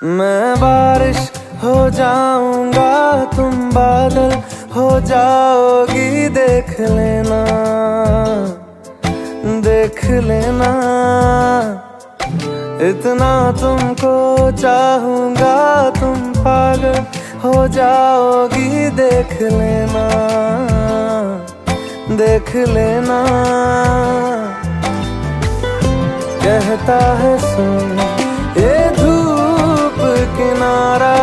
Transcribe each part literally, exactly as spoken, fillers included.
मैं बारिश हो जाऊंगा, तुम बादल हो जाओगी। देख लेना, देख लेना, इतना तुमको चाहूंगा, तुम पागल हो जाओगी। देख लेना, देख लेना, कहता है सुन ये धूप किनारा,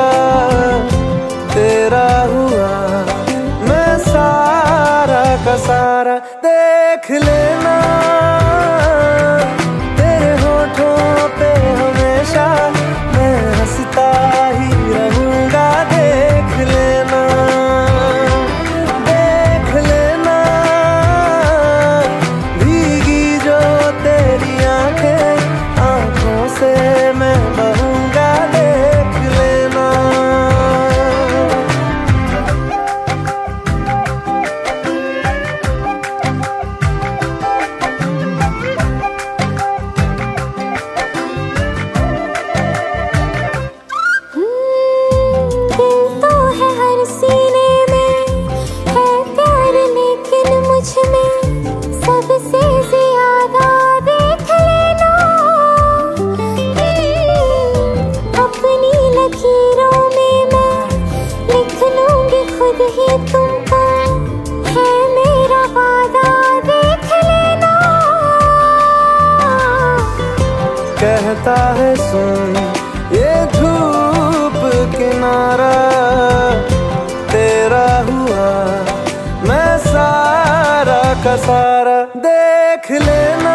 तेरा हुआ मैं सारा का सारा। देख लेना, तेरे होठों पे हमेशा मैं हंसता ही रहूंगा। देख लेना, देख लेना, भीगी जो तेरी आंखें, आंखों से मैं बहूंगा। देख लेना, सबसे ज्यादा देख लेना, अपनी लकीरों में मैं लिख लूंगी खुद ही तुमको, है मेरा वादा। देख लेना, कहता है सुन ये धूप किनारा, तेरा हुआ मैं सारा का सारा। देख लेना,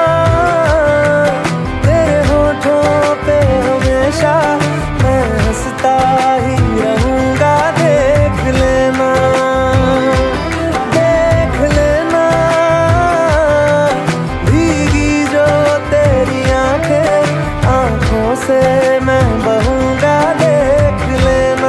तेरे होठों पे हमेशा मैं हंसता ही रहूंगा। देख लेना, देख लेना, भीगी जो तेरी आंखें, आंखों से मैं बहूंगा। देख लेना,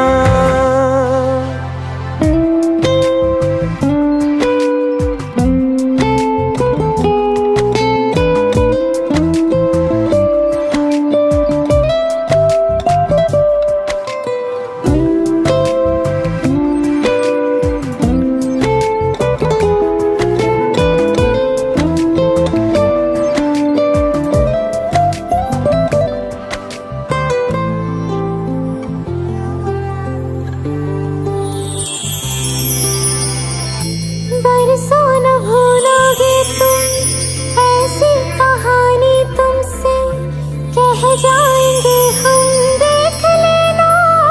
बरसों न भूलोगे तुम, ऐसी कहानी तुमसे कह जाएंगे हम। देख लेना,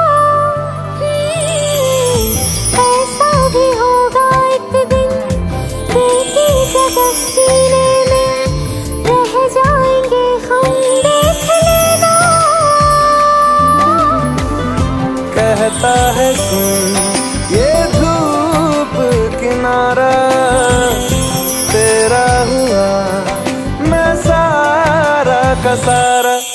ऐसा भी होगा एक दिन, बेटी जगह सीने में रह जाएंगे हम। देख लेना, कहता है सुन ये धूप किनारा, तेरा हुआ मैं सारा का सारा।